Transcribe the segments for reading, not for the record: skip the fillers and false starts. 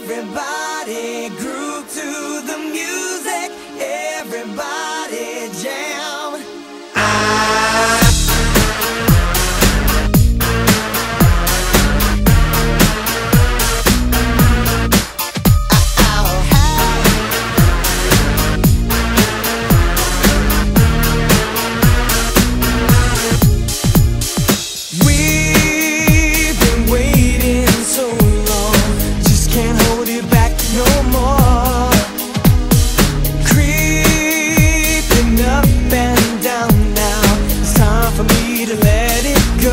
Everybody groove to the music. Everybody jam. We've been waiting so long, just can't hold it back no more. Creeping up and down now, it's time for me to let it go.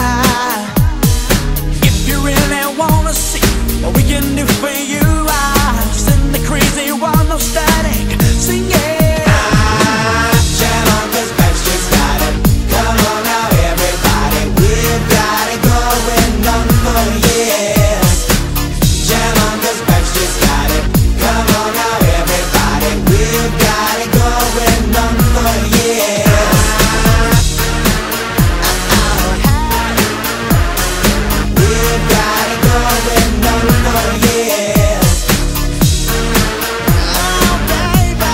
If you really wanna see what we can do for you, send the crazy one, no static, sing it. Jam on, 'cause Backstreet's got it. Come on now everybody, we've got it going on for years. Jam on, 'cause Backstreet's got it. Come on now everybody, we've got it going on for years. We've got it going on for years. Oh baby,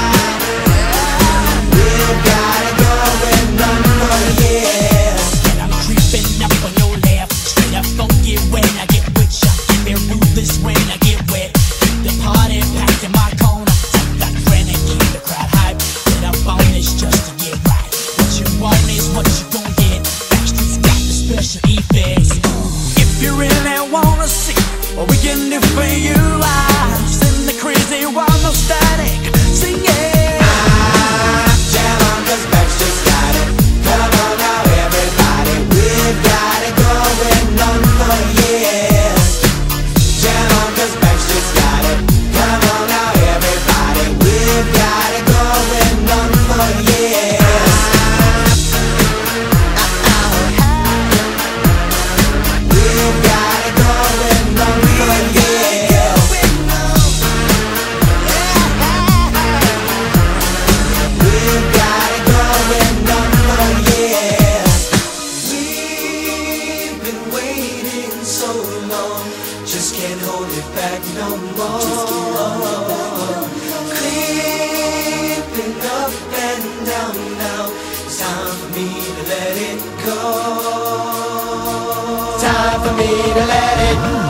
we've got it going on for years. And I'm creeping up on your left, straight up funky when I get with ya. Keep it ruthless when I get wet. Keep the party packed in my corner. Take that grin and keep the crowd hype. Get up on this just to get right. What you want is what you gon' get. Backstreet's got the special effects. If you really wanna see what we can do for you, send the crazy one, no static, sing it. Jam on, 'cause Backstreet's got it. Come on now everybody, we've got it going on for years. Jam on, 'cause Backstreet's got it. Come on now everybody, we've got it going on for years. We've got it going on for years. We've got it going on for years. We've been waiting so long, just can't hold it back no more. Creeping up and down now, it's time for me to let it go. Time for me to let it go.